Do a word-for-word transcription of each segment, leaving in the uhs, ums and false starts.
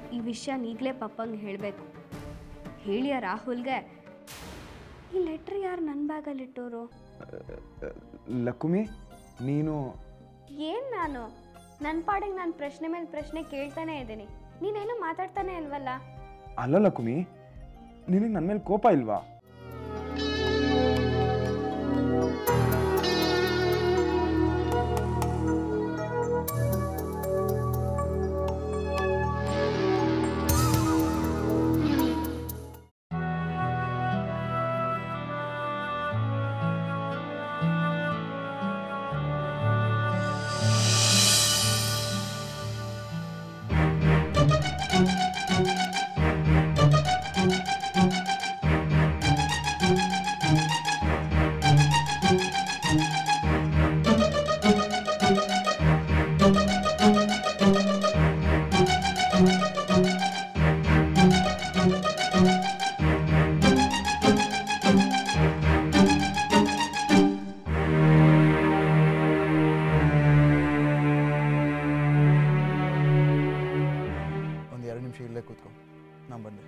ಈ ವಿಷಯ ಈಗಲೇ ಪಪ್ಪಂಗೆ ಹೇಳಬೇಕು. ಹೇಳಿಯ ರಾಹುಲ್ಗೆ ಈ ಲೆಟ್ರ್ ಯಾರು ನನ್ನ ಬ್ಯಾಗಲ್ಲಿಟ್ಟೋರು? ಲಕುಮಿ, ನೀನು ಏನು ನಾನು ನನ್ನ ಪಾಡಿಗೆ ನಾನು ಪ್ರಶ್ನೆ ಮೇಲೆ ಪ್ರಶ್ನೆ ಕೇಳ್ತಾನೆ ಇದ್ದೀನಿ. ನೀನೇನು ಮಾತಾಡ್ತಾನೆ ಇಲ್ವಲ್ಲ? ಅಲ್ಲ ಲಕುಮಿ, ನಿನಗೆ ನನ್ನ ಮೇಲೆ ಕೋಪ ಇಲ್ವಾ? ಕೂತ್ಕೊ, ನಾನು ಬಂದೆ.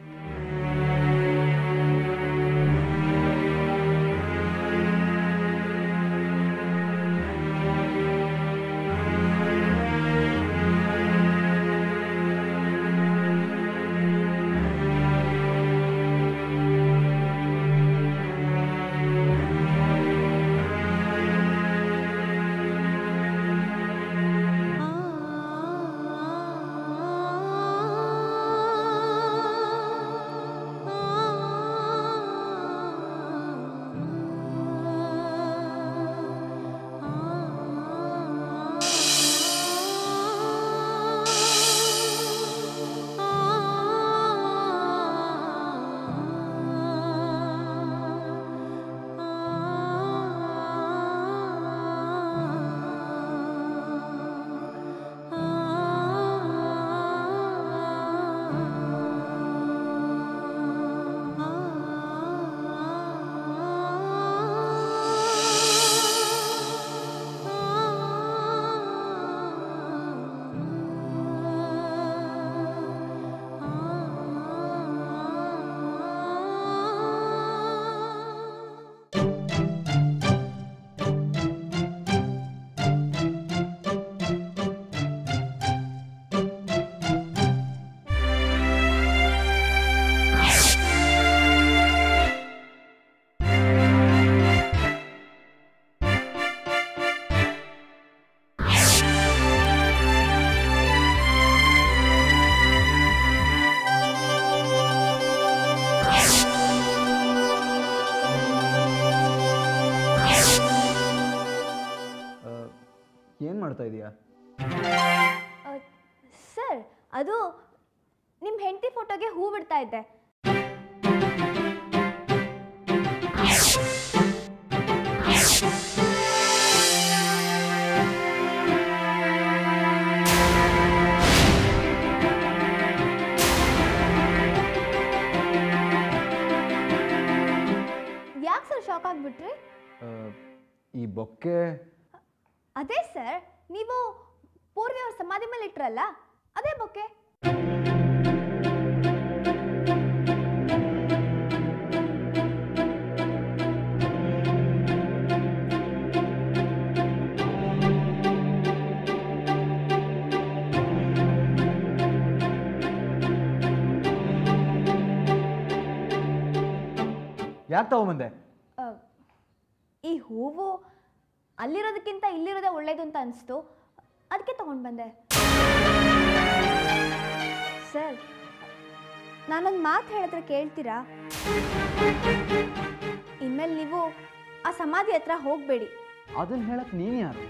ಏನು ಮಾಡ್ತಾ ಇದೀಯಾ? ಸರ್, ಅದು ನಿಮ್ಮ ಹೆಂಡತಿ ಫೋಟೋಗೆ ಹೂ ಬಿಡ್ತಾ ಇದ್ದೆ. ಯಾಕೆ ಸರ್ ಶಾಕ್ ಆಗ್ಬಿಟ್ರಿ? ಈ ಬೊಕ್ಕೆ ಅದೇ ಸರ್, ನೀವು ಪೂರ್ವಿ ಅವ್ರ ಸಮಾಧಿ ಮೇಲೆ ಇಟ್ರಲ್ಲ, ಅದೇ ಬೊಕ್ಕೆ. ಯಾಕೆ ತಗೊಂಬಂದೆ? ಈ ಹೂವು ಅಲ್ಲಿರೋದಕ್ಕಿಂತ ಇಲ್ಲಿರೋದೇ ಒಳ್ಳೇದು ಅಂತ ಅನಿಸ್ತು, ಅದಕ್ಕೆ ತಗೊಂಡು ಬಂದೆ. ಸರ್, ನಾನೊಂದು ಮಾತು ಹೇಳಿದ್ರೆ ಕೇಳ್ತೀರಾ? ಇನ್ಮೇಲೆ ನೀವು ಆ ಸಮಾಧಿ ಹತ್ರ ಹೋಗಬೇಡಿ. ಅದನ್ನು ಹೇಳಕ್ಕೆ ನೀನು ಯಾರು?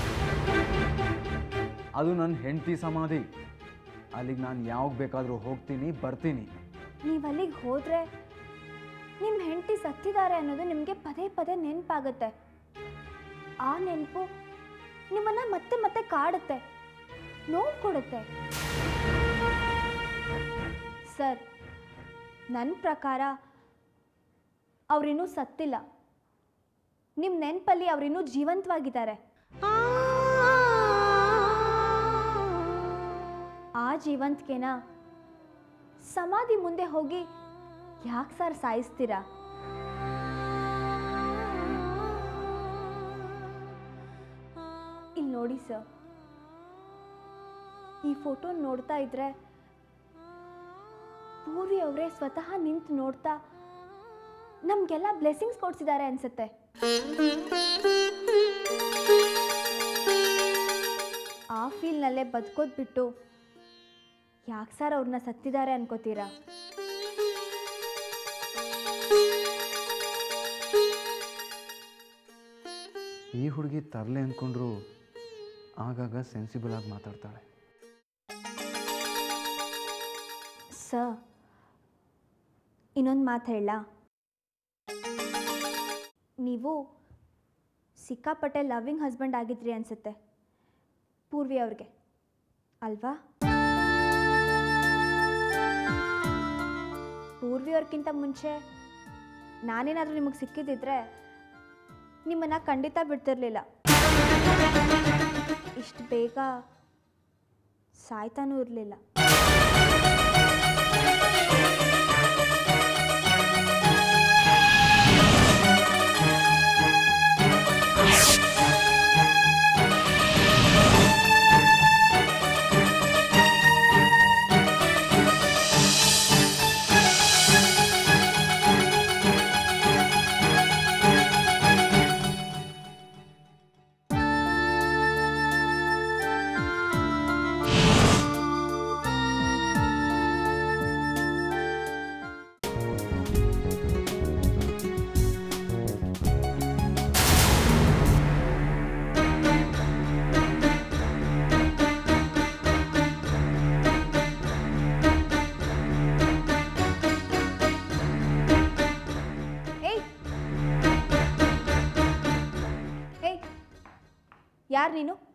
ಅದು ನನ್ನ ಹೆಂಡತಿ ಸಮಾಧಿ. ಅಲ್ಲಿಗೆ ನಾನು ಯಾವಾಗ ಬೇಕಾದರೂ ಹೋಗ್ತೀನಿ, ಬರ್ತೀನಿ. ನೀವು ಅಲ್ಲಿಗೆ ಹೋದರೆ ನಿಮ್ಮ ಹೆಂಡತಿ ಸತ್ತಿದ್ದಾರೆ ಅನ್ನೋದು ನಿಮಗೆ ಪದೇ ಪದೇ ನೆನಪಾಗುತ್ತೆ. ಆ ನೆನಪು ನಿಮ್ಮನ್ನು ಮತ್ತೆ ಮತ್ತೆ ಕಾಡುತ್ತೆ, ನೋವು ಕೊಡುತ್ತೆ. ಸರ್, ನನ್ನ ಪ್ರಕಾರ ಅವರಿನ್ನೂ ಸತ್ತಿಲ್ಲ. ನಿಮ್ಮ ನೆನಪಲ್ಲಿ ಅವರಿನ್ನೂ ಜೀವಂತವಾಗಿದ್ದಾರೆ. ಆ ಜೀವಂತಿಕೆನ ಸಮಾಧಿ ಮುಂದೆ ಹೋಗಿ ಯಾಕೆ ಸರ್ ಸಾಯಿಸ್ತೀರಾ? ಇಲ್ಲಿ ನೋಡಿ ಸರ್, ಈ ಫೋಟೋ ನೋಡ್ತಾ ಇದ್ರೆ ಪೂರ್ವಿ ಅವರೇ ಸ್ವತಃ ನಿಂತು ನೋಡ್ತಾ ನಮಗೆಲ್ಲ ಬ್ಲೆಸ್ಸಿಂಗ್ಸ್ ಕೊಡ್ಸಿದ್ದಾರೆ ಅನ್ಸುತ್ತೆ. ಆ ಫೀಲ್ನಲ್ಲೇ ಬದುಕೋದು ಬಿಟ್ಟು ಯಾಕೆ ಸರ್ ಅವ್ರನ್ನ ಸತ್ತಿದ್ದಾರೆ ಅನ್ಕೋತೀರಾ? ಈ ಹುಡುಗಿ ತರಲೆ ಅಂದ್ಕೊಂಡ್ರು ಆಗಾಗ ಸೆನ್ಸಿಬಲ್ ಆಗಿ ಮಾತಾಡ್ತಾಳೆ. ಸರ್, ಇನ್ನೊಂದು ಮಾತು ಹೇಳ, ನೀವು ಸಿಕ್ಕಾಪಟ್ಟೆ ಲವ್ವಿಂಗ್ ಹಸ್ಬೆಂಡ್ ಆಗಿದ್ರಿ ಅನ್ಸುತ್ತೆ ಪೂರ್ವಿ ಅವ್ರಿಗೆ, ಅಲ್ವಾ? ಪೂರ್ವಿ ಅವ್ರಿಗಿಂತ ಮುಂಚೆ ನಾನೇನಾದರೂ ನಿಮಗೆ ಸಿಕ್ಕಿದ್ದಿದ್ರೆ ನಿಮ್ಮನ್ನು ಖಂಡಿತ ಬಿಡ್ತಿರ್ಲಿಲ್ಲ. ಇಷ್ಟು ಬೇಗ ಸಾಯ್ತಾನೂ ಇರಲಿಲ್ಲ. ಯಾರು ನೀನು?